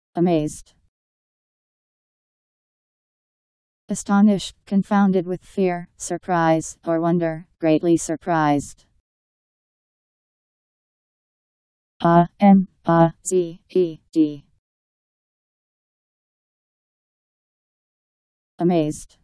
Amazed. Astonished, confounded with fear, surprise, or wonder, greatly surprised. A-M-A-Z-E-D. Amazed.